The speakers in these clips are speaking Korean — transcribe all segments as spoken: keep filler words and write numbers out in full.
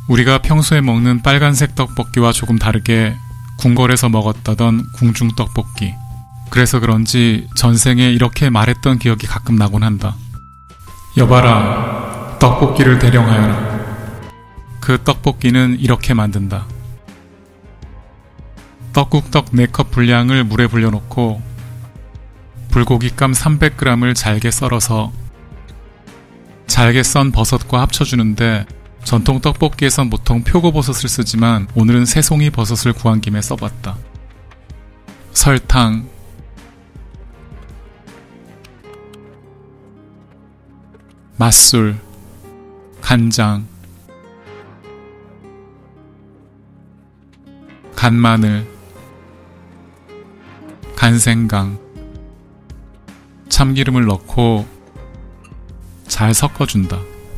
우리가 평소에 먹는 빨간색 떡볶이와 조금 다르게 궁궐에서 먹었다던 궁중 떡볶이. 그래서 그런지 전생에 이렇게 말했던 기억이 가끔 나곤 한다. 여봐라, 떡볶이를 대령하여라. 그 떡볶이는 이렇게 만든다. 떡국떡 네 컵 분량을 물에 불려놓고 불고기감 삼백 그램을 잘게 썰어서 잘게 썬 버섯과 합쳐주는데, 전통 떡볶이에선 보통 표고버섯을 쓰지만 오늘은 새송이 버섯을 구한 김에 써봤다. 설탕, 맛술, 간장, 간마늘, 간생강, 참기름을 넣고 잘 섞어준다.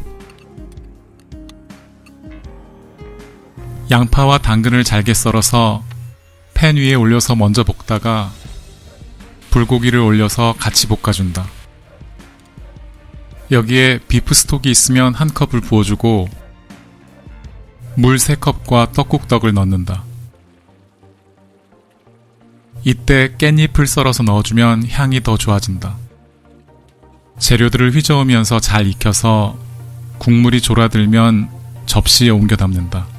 양파와 당근을 잘게 썰어서 팬 위에 올려서 먼저 볶다가 불고기를 올려서 같이 볶아준다. 여기에 비프 스톡이 있으면 한 컵을 부어주고 물 세 컵과 떡국떡을 넣는다. 이때 깻잎을 썰어서 넣어주면 향이 더 좋아진다. 재료들을 휘저으면서 잘 익혀서 국물이 졸아들면 접시에 옮겨 담는다.